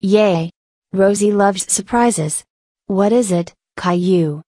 Yay! Rosie loves surprises. What is it, Caillou?